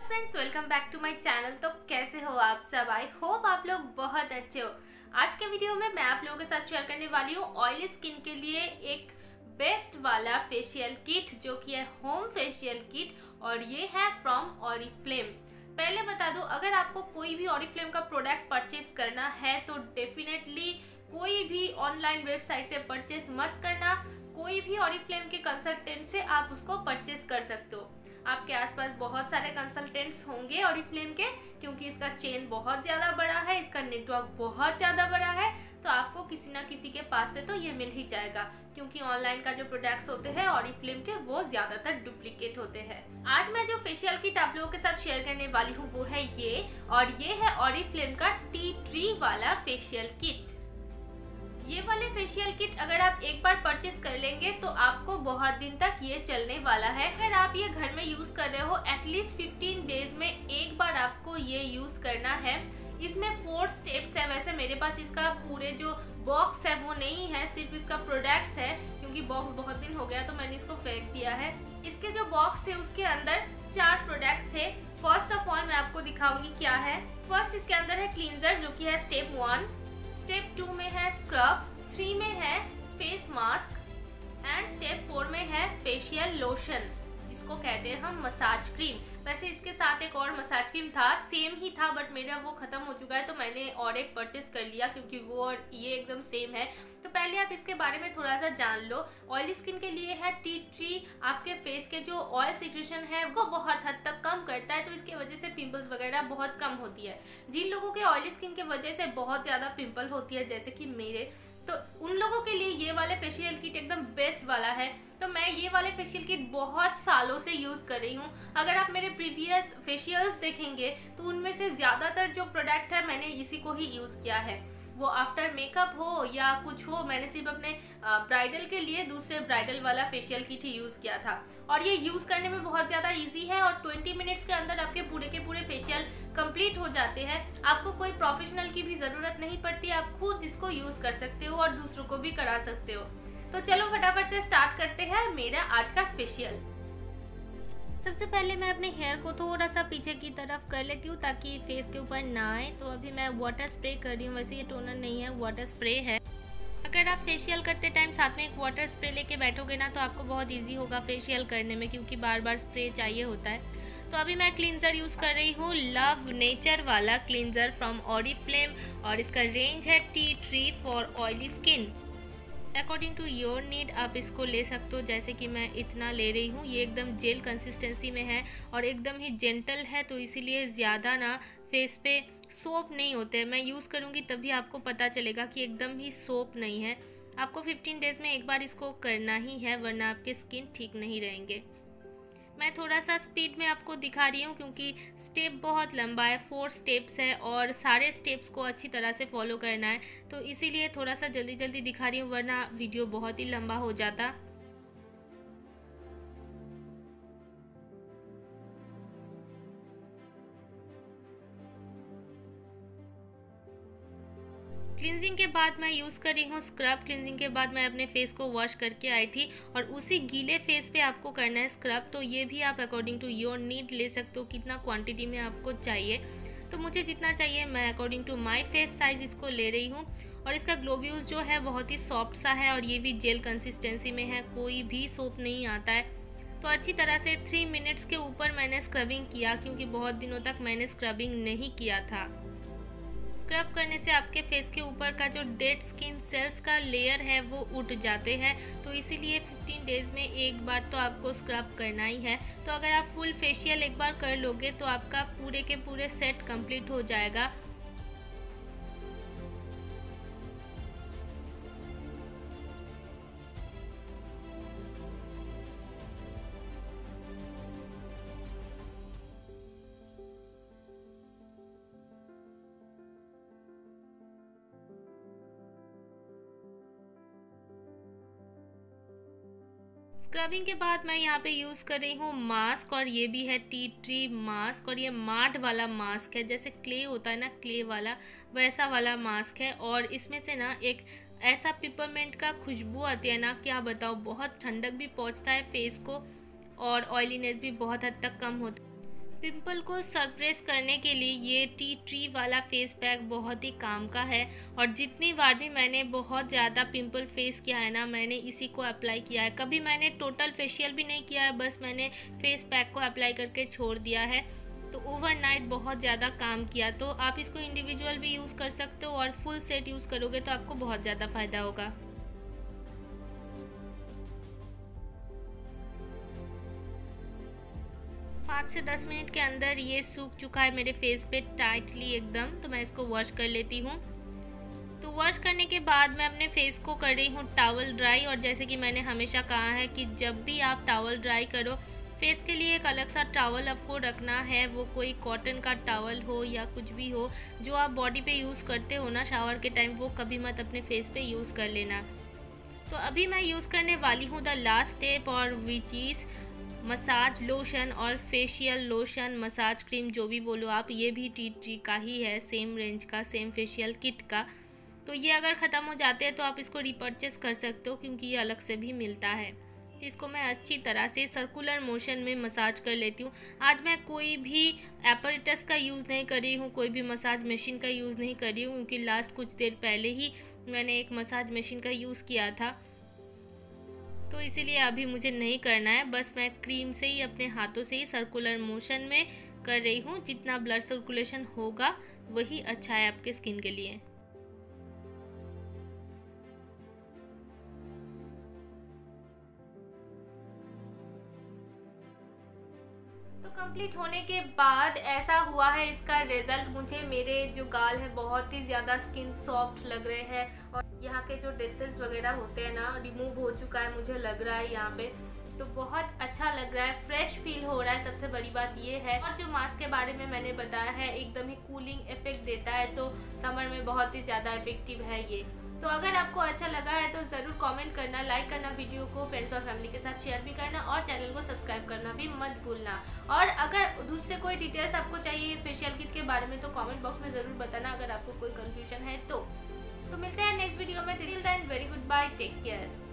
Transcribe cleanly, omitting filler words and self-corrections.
Friends, welcome back to my channel. तो कैसे हो आप सब? आई होप आप लोग बहुत अच्छे हो। आज के वीडियो में मैं आप लोगों के साथ शेयर करने वाली हूँ ऑयली स्किन के लिए एक बेस्ट वाला फेशियल किट, जो कि है होम फेशियल किट, और ये है फ्रॉम ऑरिफ्लेम। पहले बता दूं, अगर आपको कोई भी ऑरिफ्लेम का प्रोडक्ट परचेज करना है तो डेफिनेटली कोई भी ऑनलाइन वेबसाइट से परचेज मत करना। कोई भी ऑरिफ्लेम के कंसल्टेंट से आप उसको परचेज कर सकते हो। आपके आसपास बहुत सारे कंसल्टेंट्स होंगे ऑरिफ्लेम के, क्योंकि इसका चेन बहुत ज़्यादा बड़ा है, इसका नेटवर्क बहुत ज़्यादा बड़ा है। तो आपको किसी ना किसी के पास से तो ये मिल ही जाएगा, क्योंकि ऑनलाइन का जो प्रोडक्ट्स होते हैं ऑरिफ्लेम के, वो ज़्यादातर डुप्लीकेट होते हैं। आज मैं जो फेशियल किट आप लोगों के साथ शेयर करने वाली हूँ वो है ये, और ये है ऑरिफ्लेम का टी ट्री वाला फेशियल किट। ये वाले फेशियल किट अगर आप एक बार परचेस कर लेंगे तो आपको बहुत दिन तक ये चलने वाला है। अगर आप ये घर में यूज कर रहे हो, एटलीस्ट 15 डेज में एक बार आपको ये यूज करना है। इसमें 4 स्टेप्स है। वैसे मेरे पास इसका पूरे जो बॉक्स है वो नहीं है, सिर्फ इसका प्रोडक्ट्स है, क्योंकि बॉक्स बहुत दिन हो गया तो मैंने इसको फेंक दिया है। इसके जो बॉक्स थे उसके अंदर 4 प्रोडक्ट्स थे। फर्स्ट ऑफ ऑल मैं आपको दिखाऊंगी क्या है। फर्स्ट इसके अंदर है क्लींजर, जो कि है स्टेप 1। स्टेप 2 में है स्क्रब, 3 में है फेस मास्क, एंड स्टेप 4 में है फेशियल लोशन, जिसको कहते हैं हम मसाज क्रीम। वैसे इसके साथ एक और मसाज क्रीम था, सेम ही था, बट मेरा वो खत्म हो चुका है तो मैंने और एक परचेस कर लिया, क्योंकि वो और ये एकदम सेम है। तो पहले आप इसके बारे में थोड़ा सा जान लो। ऑयली स्किन के लिए है टी ट्री। आपके फेस के जो ऑयल सिक्रेशन है वो बहुत हद तक कम करता है, तो इसकी वजह से पिंपल्स वगैरह बहुत कम होती है। जिन लोगों के ऑयली स्किन की वजह से बहुत ज़्यादा पिंपल होती है, जैसे कि मेरे, तो उन लोगों के लिए ये वाले फेशियल किट एकदम बेस्ट वाला है। तो मैं ये वाले फेशियल किट बहुत सालों से यूज़ कर रही हूँ। अगर आप मेरे प्रीवियस फेशियल्स देखेंगे तो उनमें से ज़्यादातर जो प्रोडक्ट है मैंने इसी को ही यूज़ किया है। वो आफ्टर मेकअप हो या कुछ हो, मैंने सिर्फ अपने ब्राइडल के लिए दूसरे ब्राइडल वाला फेशियल किट ही यूज़ किया था। और ये यूज़ करने में बहुत ज़्यादा इजी है, और 20 मिनट्स के अंदर आपके पूरे के पूरे फेशियल कंप्लीट हो जाते हैं। आपको कोई प्रोफेशनल की भी ज़रूरत नहीं पड़ती, आप खुद इसको यूज़ कर सकते हो और दूसरों को भी करा सकते हो। तो चलो फटाफट से स्टार्ट करते हैं मेरा आज का फेशियल। सबसे पहले मैं अपने हेयर को थोड़ा सा पीछे की तरफ कर लेती हूँ ताकि फेस के ऊपर ना आए। तो अभी मैं वाटर स्प्रे कर रही हूँ। वैसे ये टोनर नहीं है, वाटर स्प्रे है। अगर आप फेशियल करते टाइम साथ में एक वाटर स्प्रे लेके बैठोगे ना तो आपको बहुत इजी होगा फेशियल करने में, क्योंकि बार बार स्प्रे चाहिए होता है। तो अभी मैं क्लींजर यूज़ कर रही हूँ, लव नेचर वाला क्लींजर फ्रॉम ऑरिफ्लेम, और इसका रेंज है tea tree for oily skin. According to your need आप इसको ले सकते हो, जैसे कि मैं इतना ले रही हूँ। ये एकदम जेल कंसिस्टेंसी में है और एकदम ही जेंटल है, तो इसीलिए ज़्यादा ना फेस पे सोप नहीं होते। मैं यूज़ करूँगी तभी आपको पता चलेगा कि एकदम ही सोप नहीं है। आपको 15 डेज़ में एक बार इसको करना ही है, वरना आपके स्किन ठीक नहीं रहेंगे। मैं थोड़ा सा स्पीड में आपको दिखा रही हूँ, क्योंकि स्टेप बहुत लंबा है, 4 स्टेप्स है और सारे स्टेप्स को अच्छी तरह से फॉलो करना है, तो इसीलिए थोड़ा सा जल्दी जल्दी दिखा रही हूँ, वरना वीडियो बहुत ही लंबा हो जाता। क्लिनजिंग के बाद मैं यूज़ कर रही हूँ स्क्रब। क्लिनजिंग के बाद मैं अपने फेस को वॉश करके आई थी, और उसी गीले फेस पे आपको करना है स्क्रब। तो ये भी आप अकॉर्डिंग टू योर नीड ले सकते हो, कितना क्वांटिटी में आपको चाहिए। तो मुझे जितना चाहिए मैं according to my face size इसको ले रही हूँ। और इसका ग्लोब्यूज जो है बहुत ही सॉफ्ट सा है, और ये भी जेल कंसिस्टेंसी में है, कोई भी सोप नहीं आता है। तो अच्छी तरह से 3 मिनट्स के ऊपर मैंने स्क्रबिंग किया, क्योंकि बहुत दिनों तक मैंने स्क्रबिंग नहीं किया था। स्क्रब करने से आपके फेस के ऊपर का जो डेड स्किन सेल्स का लेयर है वो उठ जाते हैं, तो इसीलिए 15 डेज़ में एक बार तो आपको स्क्रब करना ही है। तो अगर आप फुल फेशियल एक बार कर लोगे तो आपका पूरे के पूरे सेट कंप्लीट हो जाएगा। स्क्रबिंग के बाद मैं यहाँ पे यूज़ कर रही हूँ मास्क, और ये भी है टी ट्री मास्क, और ये मार्ट वाला मास्क है, जैसे क्ले होता है ना, क्ले वाला वैसा वाला मास्क है। और इसमें से ना एक ऐसा पिपरमेंट का खुशबू आती है ना, क्या बताओ, बहुत ठंडक भी पहुँचता है फेस को, और ऑयलीनेस भी बहुत हद तक कम होता है। पिंपल को सरप्रेस करने के लिए ये टी ट्री वाला फेस पैक बहुत ही काम का है। और जितनी बार भी मैंने बहुत ज़्यादा पिंपल फेस किया है ना, मैंने इसी को अप्लाई किया है। कभी मैंने टोटल फेशियल भी नहीं किया है, बस मैंने फेस पैक को अप्लाई करके छोड़ दिया है। तो ओवरनाइट बहुत ज़्यादा काम किया। तो आप इसको इंडिविजुअल भी यूज़ कर सकते हो और फुल सेट यूज़ करोगे तो आपको बहुत ज़्यादा फ़ायदा होगा। 5 से 10 मिनट के अंदर ये सूख चुका है मेरे फेस पे टाइटली एकदम। तो मैं इसको वॉश कर लेती हूँ। तो वॉश करने के बाद मैं अपने फेस को कर रही हूँ टॉवल ड्राई। और जैसे कि मैंने हमेशा कहा है कि जब भी आप टॉवल ड्राई करो, फेस के लिए एक अलग सा टॉवल आपको रखना है। वो कोई कॉटन का टॉवल हो या कुछ भी हो, जो आप बॉडी पे यूज़ करते हो ना शावर के टाइम, वो कभी मत अपने फेस पे यूज़ कर लेना। तो अभी मैं यूज़ करने वाली हूँ द लास्ट स्टेप, और विच इज़ मसाज लोशन और फेशियल लोशन, मसाज क्रीम जो भी बोलो आप। ये भी टी ट्री का ही है, सेम रेंज का, सेम फेशियल किट का। तो ये अगर ख़त्म हो जाते हैं तो आप इसको रिपर्चेस कर सकते हो, क्योंकि ये अलग से भी मिलता है। तो इसको मैं अच्छी तरह से सर्कुलर मोशन में मसाज कर लेती हूँ। आज मैं कोई भी एपरेटस का यूज़ नहीं कर रही हूँ, कोई भी मसाज मशीन का यूज़ नहीं कर रही हूँ, क्योंकि लास्ट कुछ देर पहले ही मैंने एक मसाज मशीन का यूज़ किया था। तो इसीलिए अभी मुझे नहीं करना है। बस मैं क्रीम से ही, अपने हाथों से ही सर्कुलर मोशन में कर रही हूँ। जितना ब्लड सर्कुलेशन होगा वही अच्छा है आपके स्किन के लिए। तो कंप्लीट होने के बाद ऐसा हुआ है इसका रिजल्ट। मुझे मेरे जो गाल है बहुत ही ज़्यादा स्किन सॉफ्ट लग रहे हैं, और यहाँ के जो डेड सेल्स वगैरह होते हैं ना, रिमूव हो चुका है मुझे लग रहा है यहाँ पे। तो बहुत अच्छा लग रहा है, फ्रेश फील हो रहा है, सबसे बड़ी बात ये है। और जो मास्क के बारे में मैंने बताया है, एकदम ही कूलिंग इफेक्ट देता है, तो समर में बहुत ही ज़्यादा इफेक्टिव है ये। तो अगर आपको अच्छा लगा है तो ज़रूर कमेंट करना, लाइक करना, वीडियो को फ्रेंड्स और फैमिली के साथ शेयर भी करना, और चैनल को सब्सक्राइब करना भी मत भूलना। और अगर दूसरे कोई डिटेल्स आपको चाहिए फेशियल किट के बारे में तो कमेंट बॉक्स में ज़रूर बताना, अगर आपको कोई कन्फ्यूजन है तो मिलते हैं नेक्स्ट वीडियो में। Till then very goodbye, take care.